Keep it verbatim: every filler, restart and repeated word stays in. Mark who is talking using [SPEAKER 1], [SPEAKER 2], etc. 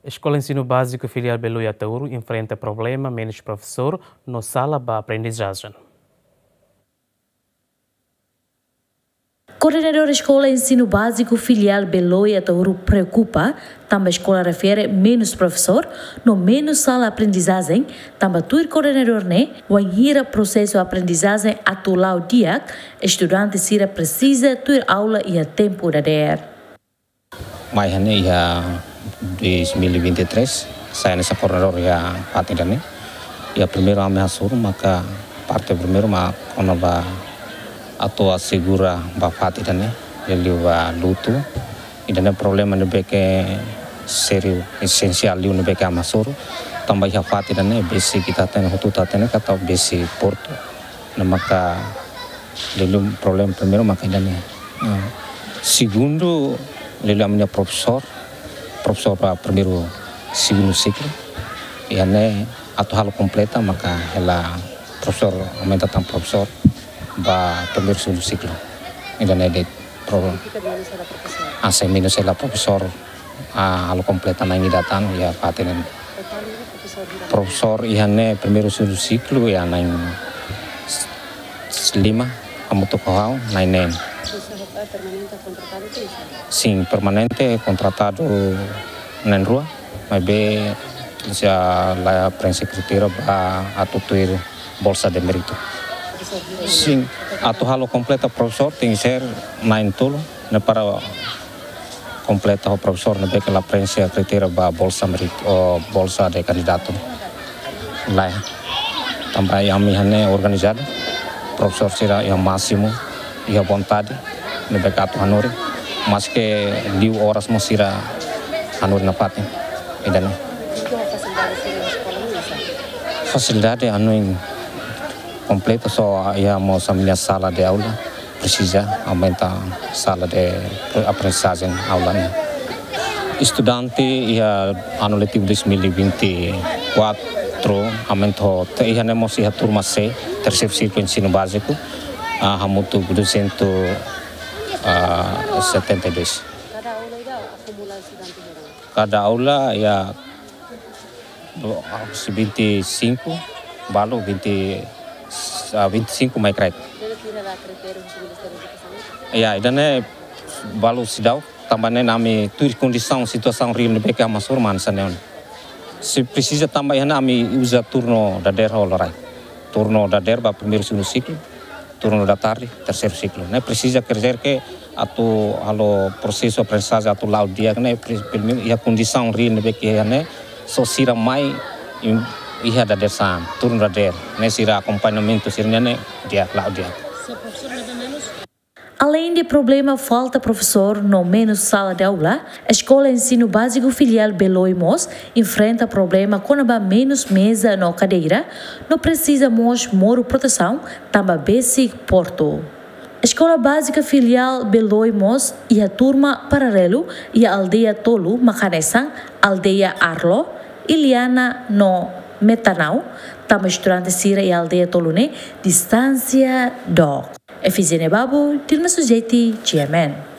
[SPEAKER 1] Escola Ensino Básico Filial Belo Atauro enfrenta problema menos professor no sala de aprendizagem.
[SPEAKER 2] Coordenador da Escola Ensino Básico Filial Belo Atauro preocupa, também a escola refere menos professor, no menos sala de aprendizagem, também o coordenador né, o enhira processo de aprendizagem atual o dia, estudante sira precisa ter aula e a tempo da der.
[SPEAKER 3] Mas ini ya dois mil e vinte e três saya nessa coordenador ya parte ini ya primeiro ame asur maka parte primeiro ma kono ba atau segura ba parte ini ele ba luto e dane problema ne beke sério essencial li ne beke amasur tambah ya parte ini besi kita ten hutu tatene kata besi porto na maka ele problema primeiro maka dane segundo ele amnya professor professor para primeiro segundo ciclo e ane atau hal completa maka ela professor aumenta tam professor ba primeiro segundo ciclo e dane de problem a semina ela professor a hal completa na datang ya paten professor e ane primeiro segundo ciclo e ane lima kamu tu kau nainen. Sim, permanente contratado na rua, mas bem já lá a prensa secretária para atuar bolsa de mérito. Sim, atual completa professor tem que ser na entolo, né para completa o professor né que a prensa secretária para bolsa mérito ou bolsa de candidato. Lá também a minha organizada, professor será o máximo e a vontade. Nebekato hanuri mas que liu horas mosira hanuri na patin idan facilidade anu em completa só ia mo samia sala de aula precisa aumentar sala de aprendizagem aula né estudante ia ano letivo dois mil e vinte e quatro aumentou ia nemos ia turma C terceiro ciclo ensino básico a hamutu duzentos Uh, setenta e dois.
[SPEAKER 2] Cada aula ida acumula estudante berapa?
[SPEAKER 3] Cada aula ya vinte e cinco, balu vinte, vinte e cinco mais crédito. Ya, idane balu sidau tambahnya nami tur condição situação real de beca masur mansaneon. Se precisa tambah nami usa turno da der holorai. Turno da der ba primeiro segundo ciclo. Turno da tarde, terceiro ciclo. Né? Precisa querer que atu halo processo aprendizagem atu lá o dia, né? E a condição real né que né só sira mais e da dessa turno da der, né? Sira acompanhamento sira né dia lá o dia.
[SPEAKER 2] Além de problema falta professor no menos sala de aula, a Escola Ensino Básico Filial Belo Imos enfrenta problema com a menos mesa na cadeira, não precisa mais moro proteção, também basic porto. A Escola Básica Filial Belo Imos e a turma paralelo e a aldeia Tolu, Macanesang, aldeia Arlo, Iliana no Metanau, também estudante Sira e a aldeia Tolu ne distância do. Efizene Babu, Tirna Sujeti, G M N.